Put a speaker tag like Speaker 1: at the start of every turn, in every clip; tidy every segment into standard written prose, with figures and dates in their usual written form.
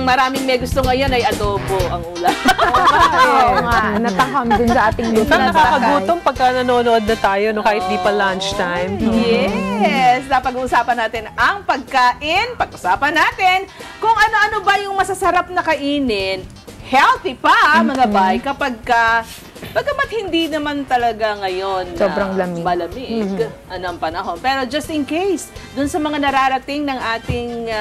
Speaker 1: maraming may gusto ngayon ay adobo ang ulam.
Speaker 2: Oo nga, natakam din sa ating luto.
Speaker 3: Nakakagutom pagka nanonood na tayo, no, kahit di pa lunchtime.
Speaker 1: Yes! Napag-uusapan natin ang pagkain. Pag-usapan natin kung ano-ano ba yung masasarap na kainin. Healthy pa, mga bay, kapag bagamat hindi naman talaga ngayon
Speaker 2: sobrang lamig.
Speaker 1: Malamig ang panahon. Pero just in case, dun sa mga nararating ng ating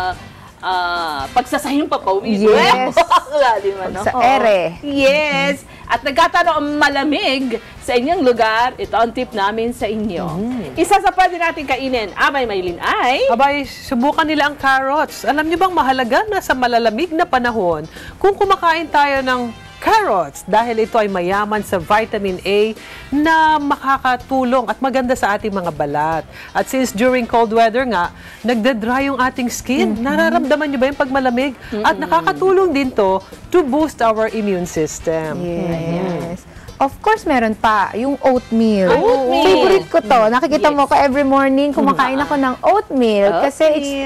Speaker 1: pagsasahing papawid.
Speaker 2: Yes.
Speaker 1: Lalim, ano?
Speaker 2: Sa ere.
Speaker 1: Yes. At nagkataon ang malamig sa inyong lugar, ito ang tip namin sa inyo. Isa sa pwede natin kainin, Abay Maylin ay...
Speaker 3: Abay, subukan nila ang carrots. Alam niyo bang mahalaga na sa malalamig na panahon kung kumakain tayo ng carrots dahil ito ay mayaman sa vitamin A na makakatulong at maganda sa ating mga balat. At since during cold weather nga, nagda-dry yung ating skin. Nararamdaman niyo ba yung pagmalamig? At nakakatulong din to boost our immune system.
Speaker 2: Yes. Of course, meron pa. Yung oatmeal.
Speaker 1: Oatmeal.
Speaker 2: Favorite ko to. Nakikita mo ko every morning, kumakain ako ng oatmeal. Kasi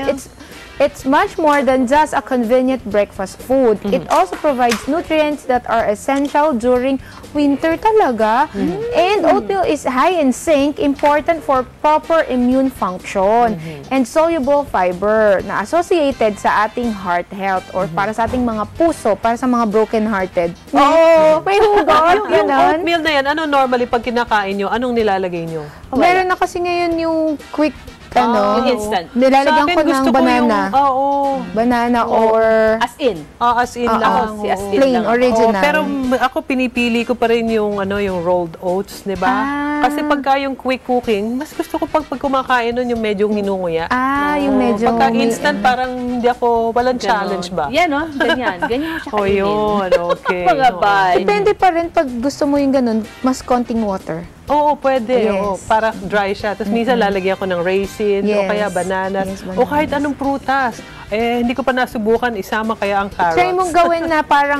Speaker 2: it's much more than just a convenient breakfast food. It also provides nutrients that are essential during winter talaga. And oatmeal is high in zinc, important for proper immune function. And soluble fiber na associated sa ating heart health or para sa ating mga puso, para sa mga broken-hearted. Oh, may hugot.
Speaker 3: Yung oatmeal na yan, ano normally pag kinakain nyo, anong nilalagay nyo?
Speaker 2: Meron na kasi ngayon yung quick
Speaker 1: instant.
Speaker 2: Nilalagyan ko ng banana. Banana or...
Speaker 1: As in.
Speaker 3: As in lang.
Speaker 1: As in
Speaker 2: plain,
Speaker 1: lang.
Speaker 2: original.
Speaker 3: Pero ako pinipili ko pa rin yung yung rolled oats, di ba? Kasi pagka yung quick cooking, mas gusto ko pag kumakain nun yung medyo hinunguya.
Speaker 2: Yung medyo...
Speaker 3: Pagka instant, parang hindi ako, walang challenge ba?
Speaker 1: Yan, no? Ganyan. Ganyan mo siya kainin.
Speaker 3: Yun. Okay.
Speaker 1: Mga bay.
Speaker 2: Depende pa rin pag gusto mo yung ganun, mas konting water.
Speaker 3: Oo, pwede.
Speaker 2: Yes.
Speaker 3: Oo, para dry siya. Tapos minsan lalagyan ko ng raisins o kaya bananas. O kahit anong prutas. Hindi ko pa nasubukan. Isama kaya ang carrots.
Speaker 2: Try mong gawin na parang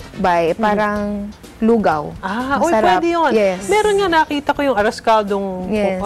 Speaker 2: parang lugaw.
Speaker 3: Pwede yun.
Speaker 2: Yes.
Speaker 3: Meron nga nakita ko yung arroz-caldong.
Speaker 2: Yes.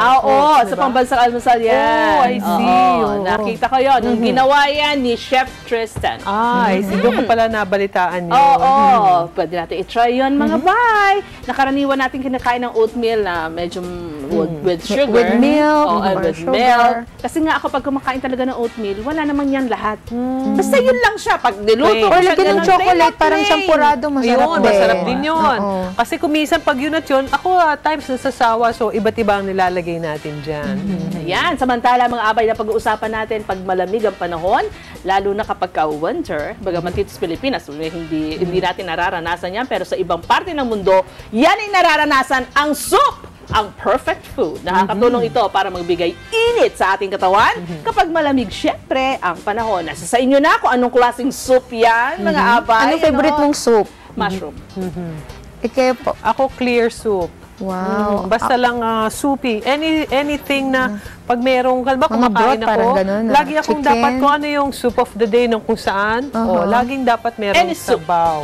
Speaker 1: Sa pambansang almusal yan.
Speaker 3: I see.
Speaker 1: Nakita ko yun. Nung ginawa yan ni Chef Tristan.
Speaker 3: I see. Doon ko pala nabalitaan yun.
Speaker 1: Pwede natin i-try yun, mga bay. Nakaraniwan natin kinakain ng oatmeal na medyo with sugar.
Speaker 2: With milk.
Speaker 1: With milk. Kasi nga ako pag kumakain talaga ng oatmeal, wala naman yan lahat. Basta yun lang siya. Pag niluto
Speaker 2: or lagyan ng chocolate, parang champurado, masarap din.
Speaker 3: Masarap din yun. Kasi kumisan pag yun at yun, ako times nasasawa, so iba't iba ang nilalagay natin dyan.
Speaker 1: Yan. Samantala, mga abay na pag-uusapan natin pag malamig ang panahon, lalo na kapag winter, bagamat dito sa Pilipinas, hindi natin nararanasan yan, pero sa ibang parte ng mundo, yan ay nararanasan ang soup! Ang perfect food. Nakakatulong ito para magbigay init sa ating katawan kapag malamig, syempre, ang panahon. Nasa sa inyo na kung anong klaseng soup yan, mga abay.
Speaker 2: Anong favorite mong soup?
Speaker 1: Mushroom.
Speaker 2: Ikaw po.
Speaker 3: Ako clear soup.
Speaker 2: Wow.
Speaker 3: Basta lang soupy. Anything na pag merong, kalba kumakain
Speaker 2: broth,
Speaker 3: ako,
Speaker 2: ganun,
Speaker 3: lagi akong
Speaker 2: chicken.
Speaker 3: dapat kung ano yung soup of the day nung kung saan. Laging dapat merong sabaw.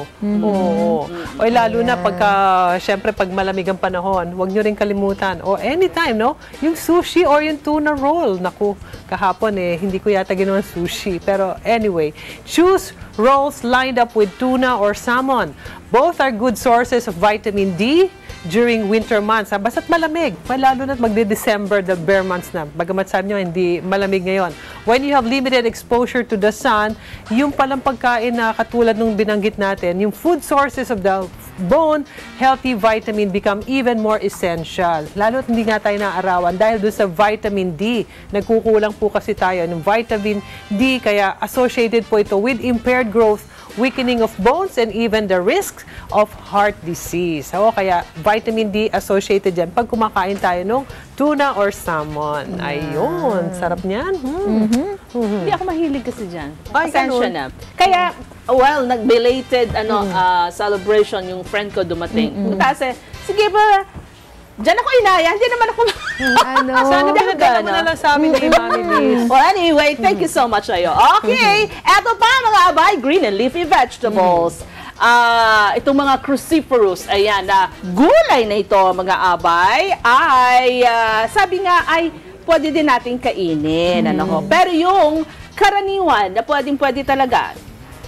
Speaker 3: Lalo na pagka, syempre pag malamig ang panahon, huwag nyo rin kalimutan. O anytime, no? Yung sushi or yung tuna roll. Naku, kahapon hindi ko yata ginawa sushi. Pero anyway, choose rolls lined up with tuna or salmon. Both are good sources of vitamin D during winter months. Basta't malamig. Lalo na't magde-December, the bare months na. Bagamat sabi nyo, hindi malamig ngayon. When you have limited exposure to the sun, yung palang pagkain na katulad nung binanggit natin, yung food sources of the bone, healthy vitamin become even more essential. Lalo't hindi nga tayo naaarawan dahil doon sa vitamin D. Nagkukulang po kasi tayo ng vitamin D, kaya associated po ito with impaired growth, weakening of bones, and even the risk of heart disease. Kaya vitamin D associated dyan pag kumakain tayo ng tuna or salmon. Ayun, sarap niyan.
Speaker 1: Hindi ako mahilig kasi dyan.
Speaker 3: Ay,
Speaker 1: Pasensya na. Kaya, nag-belated celebration yung friend ko dumating. Kasi, sige ba, dyan ako inaya, hindi naman ako...
Speaker 3: Sana pinagana mo na lang sa amin ni Mami Liz.
Speaker 1: Well, anyway, thank you so much sa'yo. Okay, eto pa mga abay, green and leafy vegetables. Itong mga cruciferous, ayan, na gulay na ito mga abay, ay, sabi nga, ay pwede din natin kainin. Pero yung karaniwan na pwede talaga,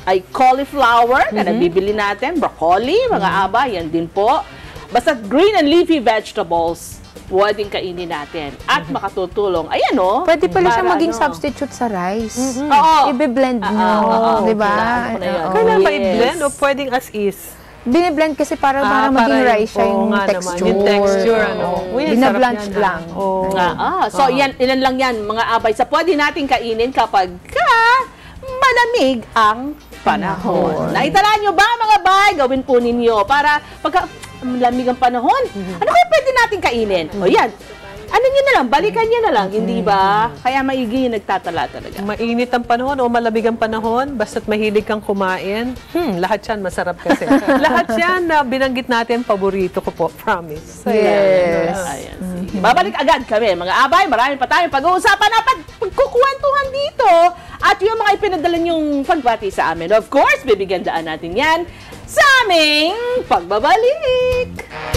Speaker 1: ay cauliflower na nabibili natin, broccoli, mga abay, yan din po. Basta green and leafy vegetables, pwedeng kainin natin at makatutulong. Ayan
Speaker 2: Pwede pala siya
Speaker 1: para
Speaker 2: maging substitute sa rice.
Speaker 1: Oo.
Speaker 2: Ibe-blend nyo, di ba?
Speaker 3: Kailan ba i-blend o pwedeng as is?
Speaker 2: Bine-blend kasi para maging rice siya yung texture.
Speaker 3: Yung texture,
Speaker 2: Bina-blanch lang.
Speaker 1: So, ilan lang yan, mga abay, sa pwede natin kainin kapag malamig ang panahon. Naitala nyo ba, mga bay? Gawin po ninyo para pagka malamig ang panahon, ano kaya pwede natin kainin? O yan, ano nyo na lang, balikan nyo na lang, hindi ba? Kaya maigi yung nagtatala talaga.
Speaker 3: Mainit ang panahon o malamig ang panahon, basta't mahilig kang kumain, lahat yan masarap kasi. Lahat yan na binanggit natin, paborito ko po, promise.
Speaker 2: Yes.
Speaker 1: Ayan. Babalik agad kami, mga abay, marami pa tayong pag-uusapan na pagkukwentuhan dito. At yung mga ipinadala yung pagbati sa amin, of course, bibigyan daan natin yan sa aming pagbabalik.